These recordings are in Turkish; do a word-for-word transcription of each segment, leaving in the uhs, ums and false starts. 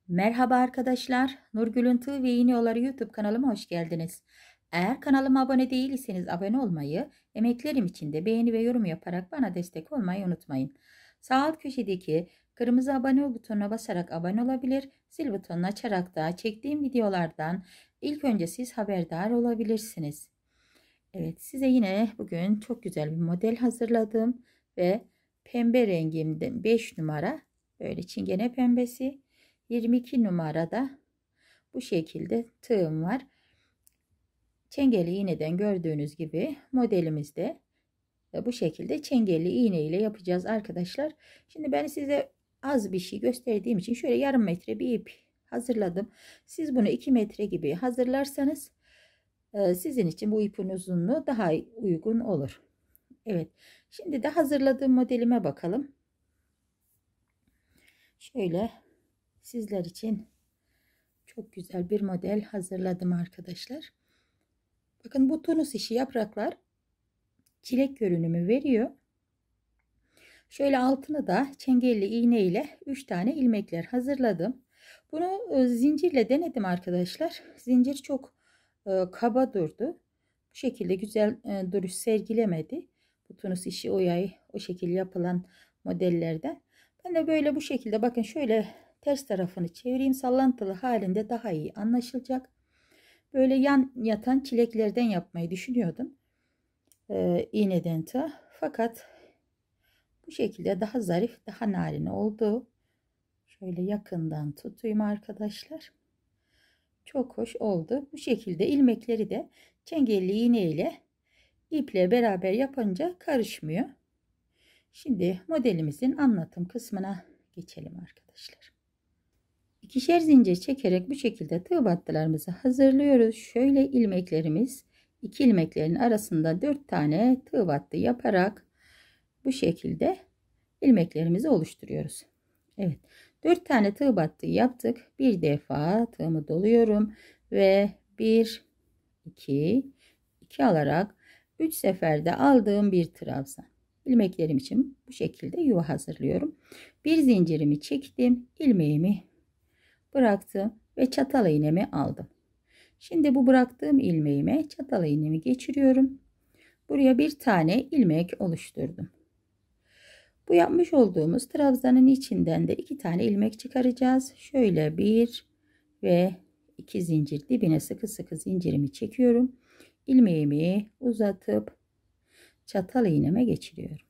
Merhaba arkadaşlar, Nurgül'ün Tığ ve İğne Yolları YouTube kanalıma hoş geldiniz. Eğer kanalıma abone değilseniz abone olmayı, emeklerim için de beğeni ve yorum yaparak bana destek olmayı unutmayın. Sağ alt köşedeki kırmızı abone ol butonuna basarak abone olabilir, zil butonunu açarak da çektiğim videolardan ilk önce siz haberdar olabilirsiniz. Evet, size yine bugün çok güzel bir model hazırladım ve pembe rengimden beş numara böyle çingene pembesi, yirmi iki numarada bu şekilde tığım var. Çengeli iğneden gördüğünüz gibi modelimizde bu şekilde çengelli iğne ile yapacağız arkadaşlar. Şimdi ben size az bir şey gösterdiğim için şöyle yarım metre bir ip hazırladım. Siz bunu iki metre gibi hazırlarsanız sizin için bu ipin uzunluğu daha uygun olur. Evet. Şimdi de hazırladığım modelime bakalım. Şöyle sizler için çok güzel bir model hazırladım arkadaşlar. Bakın bu tunus işi yapraklar çilek görünümü veriyor. Şöyle altını da çengelli iğne ile üç tane ilmekler hazırladım. Bunu zincirle denedim arkadaşlar. Zincir çok e, kaba durdu. Bu şekilde güzel e, duruş sergilemedi. Bu tunus işi o yay o şekilde yapılan modellerden. Ben de böyle bu şekilde bakın şöyle ters tarafını çevireyim. Sallantılı halinde daha iyi anlaşılacak. Böyle yan yatan çileklerden yapmayı düşünüyordum. E, iğneden ta. Fakat bu şekilde daha zarif, daha narin oldu. Şöyle yakından tutayım arkadaşlar. Çok hoş oldu. Bu şekilde ilmekleri de çengelli iğne ile iple beraber yapınca karışmıyor. Şimdi modelimizin anlatım kısmına geçelim arkadaşlar. İkişer zincir çekerek bu şekilde tığ battılarımızı hazırlıyoruz. Şöyle ilmeklerimiz iki ilmeklerin arasında dört tane tığ battı yaparak bu şekilde ilmeklerimizi oluşturuyoruz. Evet, dört tane tığ battı yaptık. Bir defa tığımı doluyorum ve bir iki iki alarak üç seferde aldığım bir trabzan. İlmeklerim için bu şekilde yuva hazırlıyorum. Bir zincirimi çektim, ilmeğimi bıraktım ve çatal iğnemi aldım. Şimdi bu bıraktığım ilmeğime çatal iğnemi geçiriyorum. Buraya bir tane ilmek oluşturdum. Bu yapmış olduğumuz trabzanın içinden de iki tane ilmek çıkaracağız. Şöyle bir ve iki zincir dibine sıkı sıkı zincirimi çekiyorum. İlmeğimi uzatıp çatal iğneme geçiriyorum.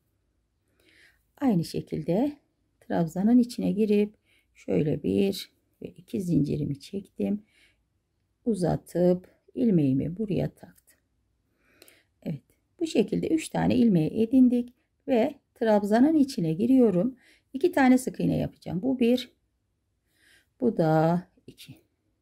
Aynı şekilde trabzanın içine girip şöyle bir ve iki zincirimi çektim. Uzatıp ilmeğimi buraya taktım. Evet, bu şekilde üç tane ilmeği edindik ve trabzanın içine giriyorum. iki tane sık iğne yapacağım. Bu bir, bu da iki.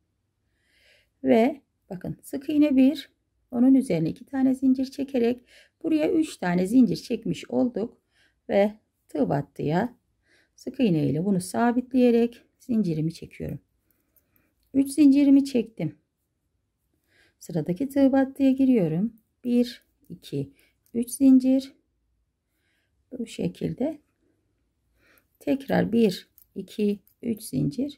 Ve bakın sık iğne bir, onun üzerine iki tane zincir çekerek buraya üç tane zincir çekmiş olduk ve tığ battıya sık iğne ile bunu sabitleyerek zincirimi çekiyorum. üç zincirimi çektim. Sıradaki tığ battıya giriyorum. bir, iki, üç zincir. Bu şekilde tekrar bir, iki, üç zincir.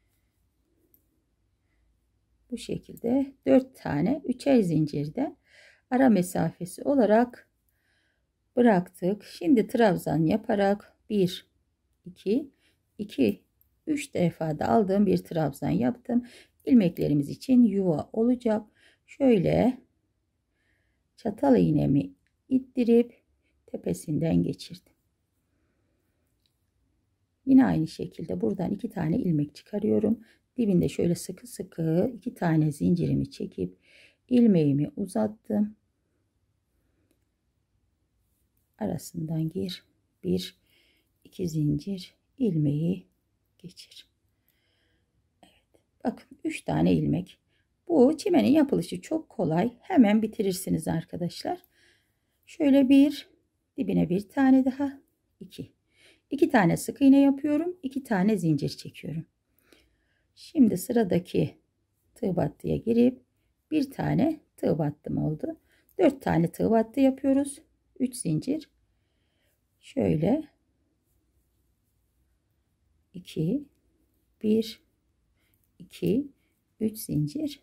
Bu şekilde dört tane üçer zincirde ara mesafesi olarak bıraktık. Şimdi trabzan yaparak bir, iki, iki, üç defada aldığım bir trabzan yaptım. İlmeklerimiz için yuva olacak. Şöyle çatal iğnemi ittirip tepesinden geçirdim. Yine aynı şekilde buradan iki tane ilmek çıkarıyorum. Dibinde şöyle sıkı sıkı iki tane zincirimi çekip ilmeğimi uzattım. Arasından gir. Bir, iki zincir ilmeği geçir. Evet. Bakın üç tane ilmek. Bu çimenin yapılışı çok kolay. Hemen bitirirsiniz arkadaşlar. Şöyle bir, dibine bir tane daha, iki. iki tane sık iğne yapıyorum. iki tane zincir çekiyorum. Şimdi sıradaki tığ battıya girip bir tane tığ battım oldu. dört tane tığ battı yapıyoruz. üç zincir. Şöyle iki, bir, iki, üç zincir.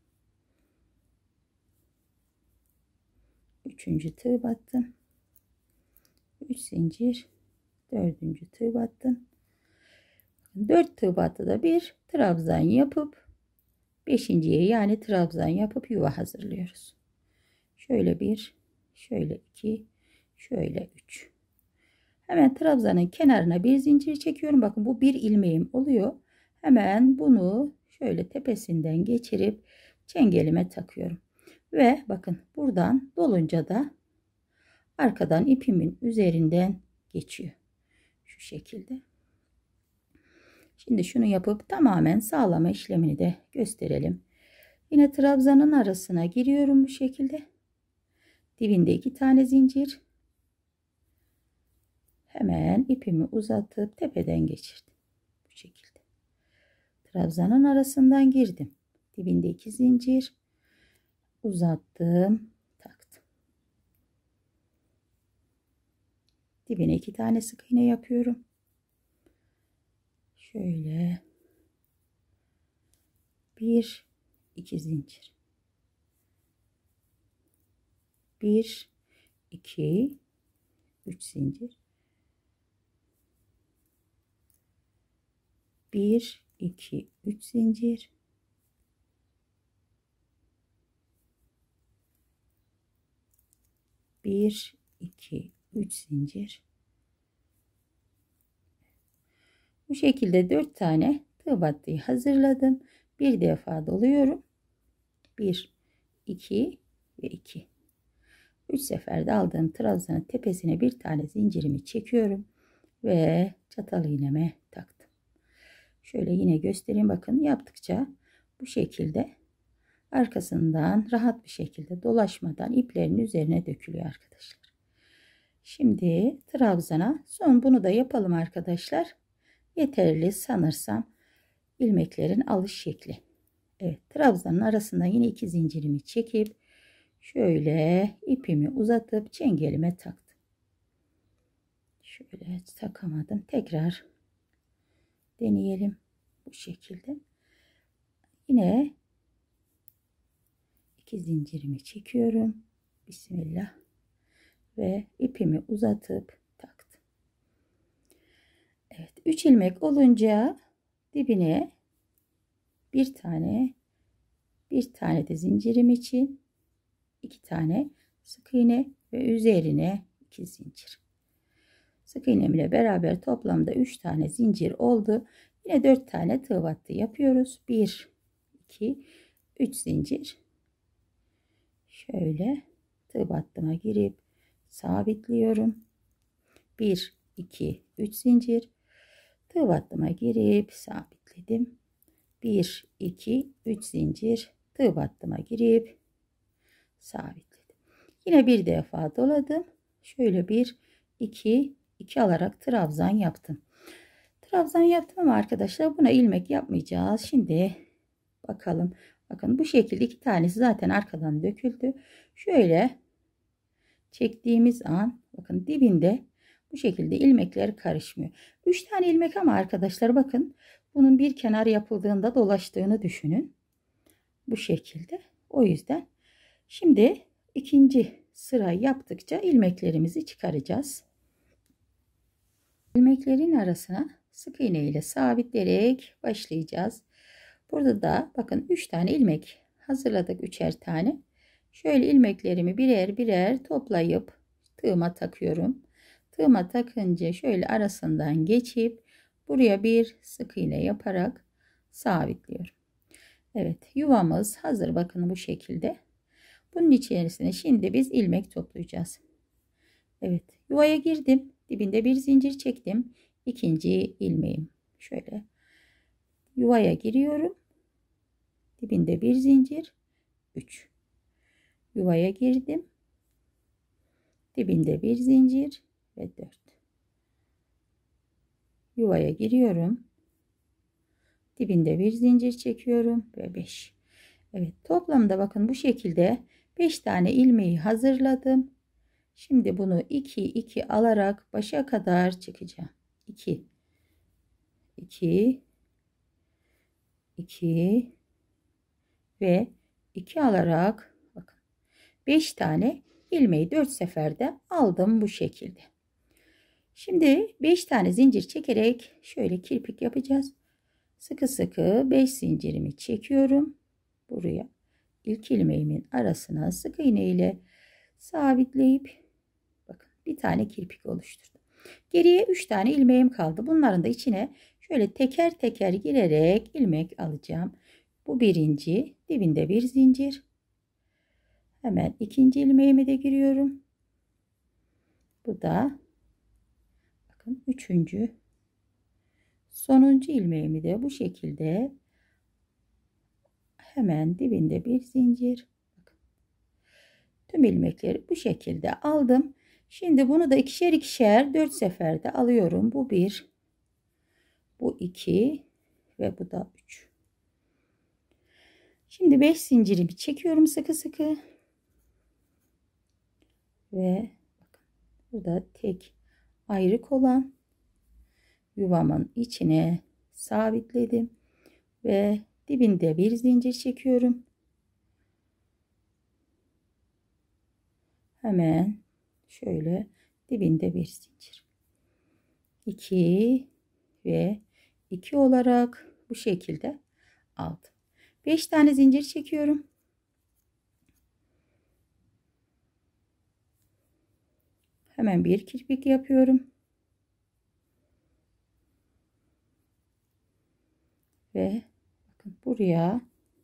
Üçüncü tığ battım. üç zincir. Dördüncü tığ battım. dört tığ battıda bir trabzan yapıp beşinciye yani trabzan yapıp yuva hazırlıyoruz. Şöyle bir, şöyle iki, şöyle üç. Hemen trabzanın kenarına bir zincir çekiyorum. Bakın bu bir ilmeğim oluyor. Hemen bunu şöyle tepesinden geçirip çengelime takıyorum. Ve bakın buradan dolunca da arkadan ipimin üzerinden geçiyor. Şu şekilde. Şimdi şunu yapıp tamamen sağlama işlemini de gösterelim. Yine trabzanın arasına giriyorum bu şekilde. Dibinde iki tane zincir. Hemen ipimi uzatıp tepeden geçirdim. Bu şekilde. Trabzanın arasından girdim. Dibinde iki zincir. Uzattım. Taktım. Dibine iki tane sık iğne yapıyorum. Şöyle. Bir, iki zincir. Bir, iki, üç zincir. Bir, iki, üç zincir. Bir, iki, üç zincir. Bu şekilde dört tane tığ battıyı hazırladım. Bir defa doluyorum. bir, iki ve iki. üç seferde aldığım trabzanın tepesine bir tane zincirimi çekiyorum ve çatal iğneme taktım. Şöyle yine göstereyim, bakın yaptıkça bu şekilde arkasından rahat bir şekilde dolaşmadan iplerin üzerine dökülüyor arkadaşlar. Şimdi trabzana son bunu da yapalım arkadaşlar. Yeterli sanırsam ilmeklerin alış şekli. Evet, trabzanın arasından yine iki zincirimi çekip şöyle ipimi uzatıp çengelime taktım. Şöyle takamadım. Tekrar deneyelim bu şekilde. Yine iki zincirimi çekiyorum. Bismillah. Ve ipimi uzatıp taktım. Evet, üç ilmek olunca dibine bir tane bir tane de zincirim için iki tane sık iğne ve üzerine iki zincir. Sık iğnemle beraber toplamda üç tane zincir oldu. Yine dört tane tığ battı yapıyoruz. bir, iki, üç zincir. Şöyle tığ battıma girip sabitliyorum. bir, iki, üç zincir. Tığ battıma girip sabitledim. bir, iki, üç zincir. Tığ battıma girip sabitledim. Yine bir defa doladım. Şöyle bir, iki, iki alarak trabzan yaptım. Trabzan yaptım ama arkadaşlar buna ilmek yapmayacağız. Şimdi bakalım. Bakın bu şekilde iki tanesi zaten arkadan döküldü. Şöyle çektiğimiz an bakın dibinde bu şekilde ilmekler karışmıyor. üç tane ilmek ama arkadaşlar bakın bunun bir kenar yapıldığında dolaştığını düşünün. Bu şekilde. O yüzden şimdi ikinci sıra yaptıkça ilmeklerimizi çıkaracağız. İlmeklerin arasına sık iğne ile sabitleyerek başlayacağız. Burada da bakın üç tane ilmek hazırladık, üçer tane. Şöyle ilmeklerimi birer birer toplayıp tığıma takıyorum. Tığıma takınca şöyle arasından geçip buraya bir sık iğne yaparak sabitliyorum. Evet, yuvamız hazır, bakın bu şekilde. Bunun içerisine şimdi biz ilmek toplayacağız. Evet, yuvaya girdim. Dibinde bir zincir çektim. İkinci ilmeğim. Şöyle yuvaya giriyorum. Dibinde bir zincir. üç. Yuvaya girdim. Dibinde bir zincir ve dört. Yuvaya giriyorum. Dibinde bir zincir çekiyorum ve beş. Evet, toplamda bakın bu şekilde beş tane ilmeği hazırladım. Şimdi bunu iki iki alarak başa kadar çıkacağım. iki iki iki ve iki alarak bakın beş tane ilmeği dört seferde aldım bu şekilde. Şimdi beş tane zincir çekerek şöyle kirpik yapacağız. Sıkı sıkı beş zincirimi çekiyorum. Buraya ilk ilmeğimin arasına sık iğne ile sabitleyip bakın bir tane kirpik oluşturdum. Geriye üç tane ilmeğim kaldı. Bunların da içine şöyle teker teker girerek ilmek alacağım. Bu birinci, dibinde bir zincir. Hemen ikinci ilmeğime de giriyorum. Bu da bakın üçüncü, sonuncu ilmeğimi de bu şekilde hemen dibinde bir zincir. Bakın, tüm ilmekleri bu şekilde aldım. Şimdi bunu da ikişer ikişer dört seferde alıyorum. Bu bir, bu iki ve bu da üç. Şimdi beş zincirimi çekiyorum sıkı sıkı ve bakın burada tek ayrık olan yuvamın içine sabitledim ve dibinde bir zincir çekiyorum. Hemen şöyle dibinde bir zincir, iki ve iki olarak bu şekilde aldım. beş tane zincir çekiyorum. Hemen bir kirpik yapıyorum. Ve bakın buraya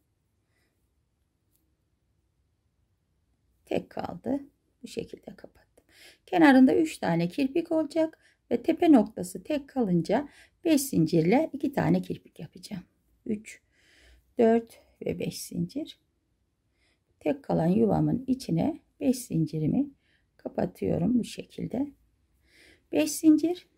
tek kaldı. Bu şekilde kapattım. Kenarında üç tane kirpik olacak ve tepe noktası tek kalınca beş zincirle iki tane kirpik yapacağım. üç, dört ve beş zincir. Tek kalan yuvamın içine beş zincirimi kapatıyorum bu şekilde. beş zincir,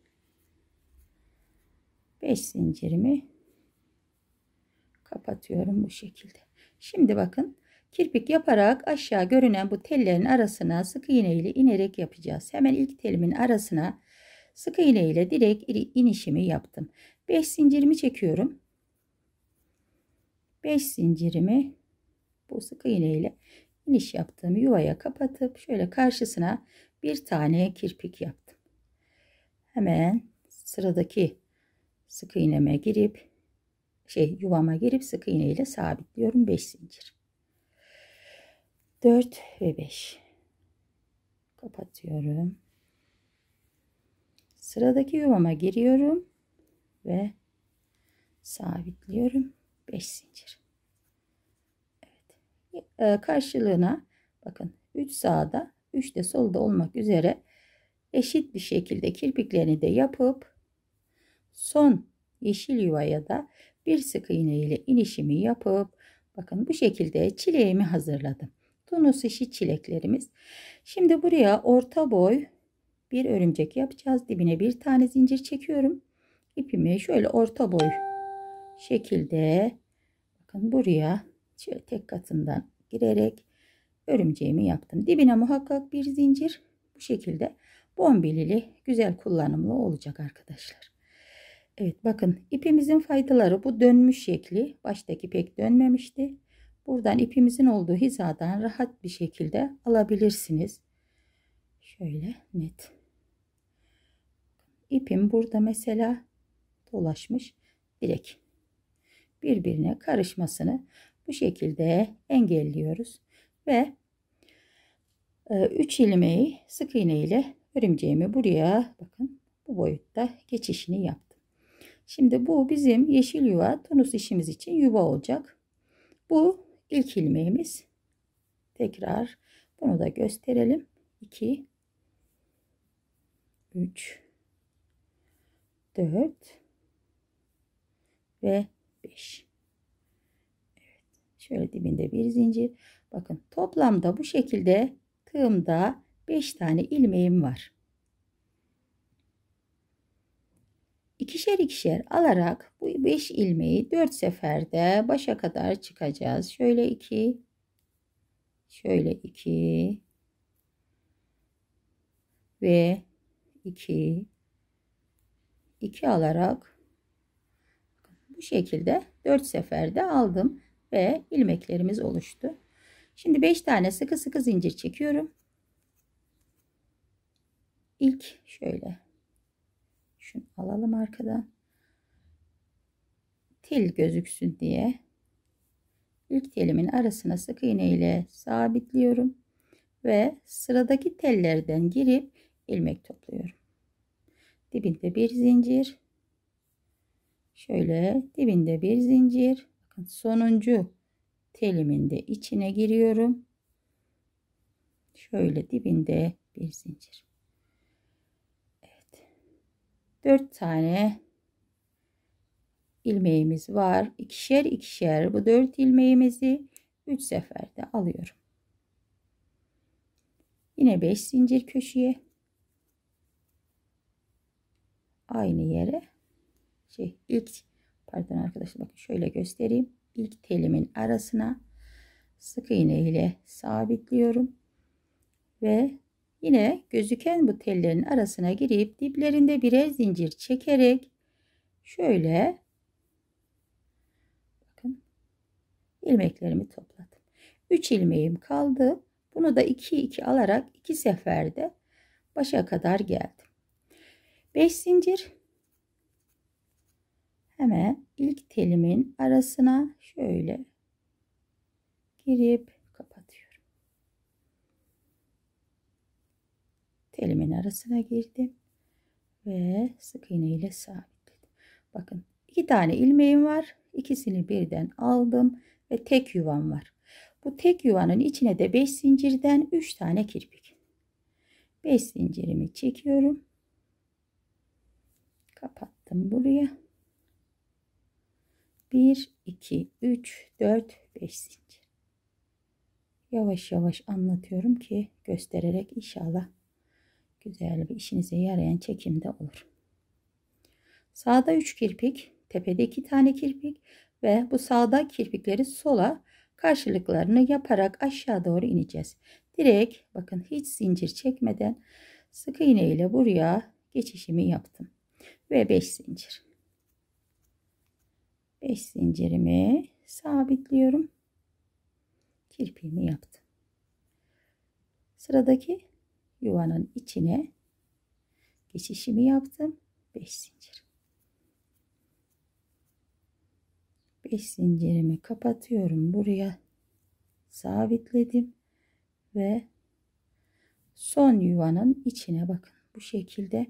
beş zincirimi kapatıyorum bu şekilde. Şimdi bakın kirpik yaparak aşağı görünen bu tellerin arasına sık iğne ile inerek yapacağız. Hemen ilk telimin arasına sık iğne ile direkt inişimi yaptım. beş zincirimi çekiyorum. beş zincirimi bu sık iğne ile iniş yaptığım yuvaya kapatıp şöyle karşısına bir tane kirpik yaptım. Hemen sıradaki sık iğneme girip şey yuvama girip sık iğne ile sabitliyorum. beş zincir, dört ve beş kapatıyorum. Sıradaki yuvama giriyorum ve sabitliyorum. beş zincir. Evet. Karşılığına bakın üç sağda üç de solda olmak üzere eşit bir şekilde kirpiklerini de yapıp son yeşil yuvaya da bir sık iğne ile inişimi yapıp bakın bu şekilde çileğimi hazırladım. Tunus işi çileklerimiz. Şimdi buraya orta boy bir örümcek yapacağız. Dibine bir tane zincir çekiyorum. İpimi şöyle orta boy şekilde bakın buraya şöyle tek katından girerek örümceğimi yaptım. Dibine muhakkak bir zincir, bu şekilde bombilili güzel kullanımlı olacak arkadaşlar. Evet bakın ipimizin faydaları bu dönmüş şekli. Baştaki pek dönmemişti. Buradan ipimizin olduğu hizadan rahat bir şekilde alabilirsiniz. Şöyle net. İpim burada mesela dolaşmış. Direkt birbirine karışmasını bu şekilde engelliyoruz. Ve üç ilmeği sık iğne ile örümceğimi buraya bakın bu boyutta geçişini yaptım. Şimdi bu bizim yeşil yuva tunus işimiz için yuva olacak. Bu ilk ilmeğimiz. Tekrar bunu da gösterelim. iki, üç, dört ve beş. Evet, şöyle dibinde bir zincir. Bakın toplamda bu şekilde tığımda beş tane ilmeğim var. İkişer ikişer alarak bu beş ilmeği dört seferde başa kadar çıkacağız. Şöyle iki, şöyle iki ve iki, iki alarak Bu şekilde dört seferde aldım ve ilmeklerimiz oluştu. Şimdi beş tane sıkı sıkı zincir çekiyorum. İlk şöyle şunu alalım arkadan. Tel gözüksün diye ilk telimin arasına sık iğne ile sabitliyorum ve sıradaki tellerden girip ilmek topluyorum. Dibinde bir zincir, şöyle dibinde bir zincir. Bakın sonuncu telimin de içine giriyorum. Şöyle dibinde bir zincir. Evet. dört tane ilmeğimiz var. İkişer ikişer bu dört ilmeğimizi üç seferde alıyorum. Yine beş zincir köşeye. Aynı yere. Şey ilk pardon arkadaşlar bakın şöyle göstereyim. İlk telimin arasına sık iğne ile sabitliyorum. Ve yine gözüken bu tellerin arasına girip diplerinde birer zincir çekerek şöyle bakın ilmeklerimi topladım. üç ilmeğim kaldı. Bunu da iki iki alarak iki seferde başa kadar geldim. beş zincir. Hemen ilk telimin arasına şöyle girip kapatıyorum. Telimin arasına girdim ve sık iğne ile sabitledim. Bakın iki tane ilmeğim var. İkisini birden aldım ve tek yuvam var. Bu tek yuvanın içine de beş zincirden üç tane kirpik. beş zincirimi çekiyorum. Kapattım buraya. bir, iki, üç, dört, beş zincir. Yavaş yavaş anlatıyorum ki göstererek inşallah güzel bir işinize yarayan çekimde olur. Sağda üç kirpik, tepede iki tane kirpik ve bu sağda kirpikleri sola karşılıklarını yaparak aşağı doğru ineceğiz. Direkt bakın hiç zincir çekmeden sık iğne ile buraya geçişimi yaptım ve beş zincir. beş zincirimi sabitliyorum. Kirpiğimi yaptım. Sıradaki yuvanın içine geçişimi yaptım. beş zincir. beş zincirimi kapatıyorum. Buraya sabitledim ve son yuvanın içine bakın bu şekilde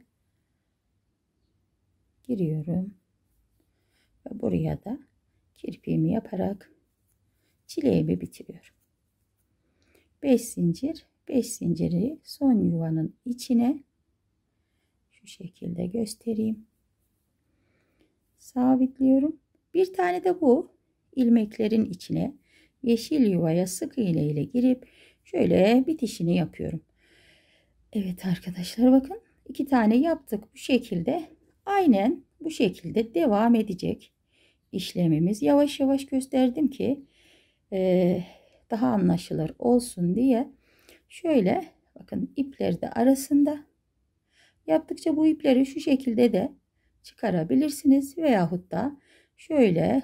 giriyorum. Ve buraya da kirpiğimi yaparak çileğimi bitiriyorum. beş zincir, beş zinciri son yuvanın içine şu şekilde göstereyim. Sabitliyorum. Bir tane de bu ilmeklerin içine yeşil yuvaya sık iğne ile girip şöyle bitişini yapıyorum. Evet arkadaşlar bakın iki tane yaptık bu şekilde. Aynen bu şekilde devam edecek işlemimiz. Yavaş yavaş gösterdim ki e, daha anlaşılır olsun diye. Şöyle bakın ipleri de arasında yaptıkça bu ipleri şu şekilde de çıkarabilirsiniz veyahut da şöyle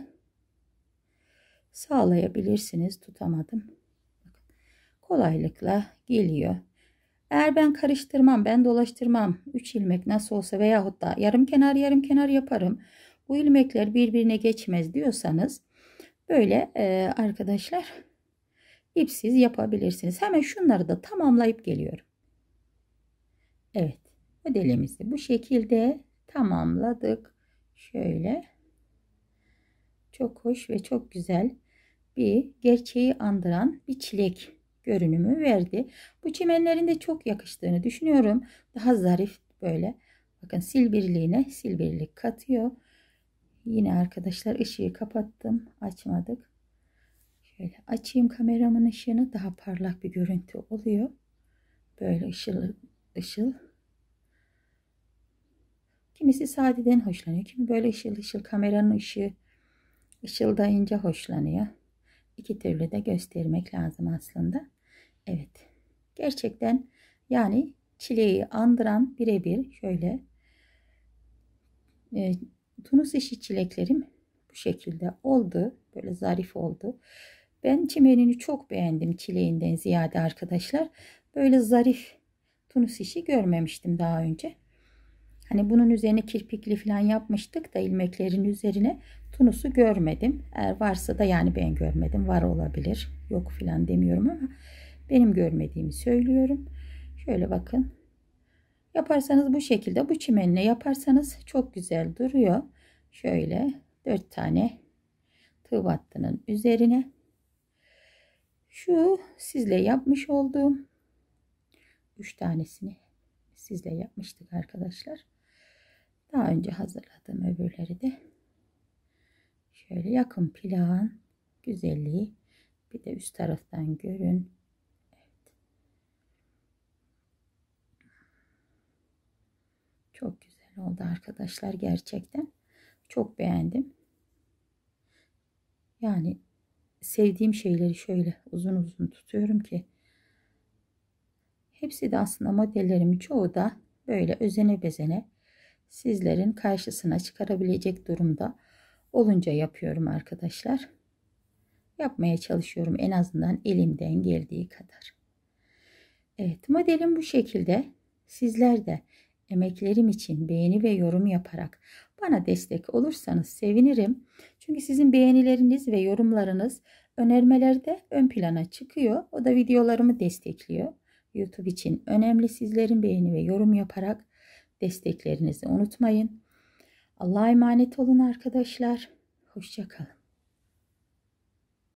sağlayabilirsiniz. Tutamadım. Bakın, kolaylıkla geliyor. Eğer ben karıştırmam, ben dolaştırmam, üç ilmek nasıl olsa veyahut da yarım kenar yarım kenar yaparım. Bu ilmekler birbirine geçmez diyorsanız böyle e, arkadaşlar ipsiz yapabilirsiniz. Hemen şunları da tamamlayıp geliyorum. Evet, modelimizi bu şekilde tamamladık. Şöyle çok hoş ve çok güzel bir gerçeği andıran bir çilek görünümü verdi. Bu çimenlerin de çok yakıştığını düşünüyorum. Daha zarif böyle. Bakın sil birliğine sil birlik katıyor. Yine arkadaşlar ışığı kapattım. Açmadık. Şöyle açayım kameramın ışığını. Daha parlak bir görüntü oluyor. Böyle ışıl ışıl. Kimisi sadeden hoşlanıyor. Kimi böyle ışıl ışıl kameranın ışığı ışıldayınca hoşlanıyor. İki türlü de göstermek lazım aslında. Evet. Gerçekten yani çileği andıran birebir şöyle e, Tunus işi çileklerim bu bu şekilde oldu. Böyle zarif oldu. Ben çimenini çok beğendim çileğinden ziyade arkadaşlar. Böyle zarif tunus işi görmemiştim daha önce. Hani bunun üzerine kirpikli falan yapmıştık da ilmeklerin üzerine tunusu görmedim. Eğer varsa da yani ben görmedim. Var olabilir. Yok falan demiyorum ama benim görmediğimi söylüyorum. Şöyle bakın. Yaparsanız bu şekilde bu çimenle yaparsanız çok güzel duruyor. Şöyle dört tane tığ battının üzerine şu sizle yapmış olduğum üç tanesini sizle yapmıştık arkadaşlar. Daha önce hazırladığım öbürleri de şöyle yakın plan güzelliği bir de üst taraftan görün. Evet. Çok güzel oldu arkadaşlar, gerçekten çok beğendim. Yani sevdiğim şeyleri şöyle uzun uzun tutuyorum ki hepsi de aslında modellerimin çoğu da böyle özene bezene sizlerin karşısına çıkarabilecek durumda olunca yapıyorum arkadaşlar. Yapmaya çalışıyorum en azından elimden geldiği kadar. Evet, modelim bu şekilde. Sizler de emeklerim için beğeni ve yorum yaparak bana destek olursanız sevinirim. Çünkü sizin beğenileriniz ve yorumlarınız önermelerde ön plana çıkıyor. O da videolarımı destekliyor. YouTube için önemli, sizlerin beğeni ve yorum yaparak desteklerinizi unutmayın. Allah'a emanet olun arkadaşlar. Hoşça kalın.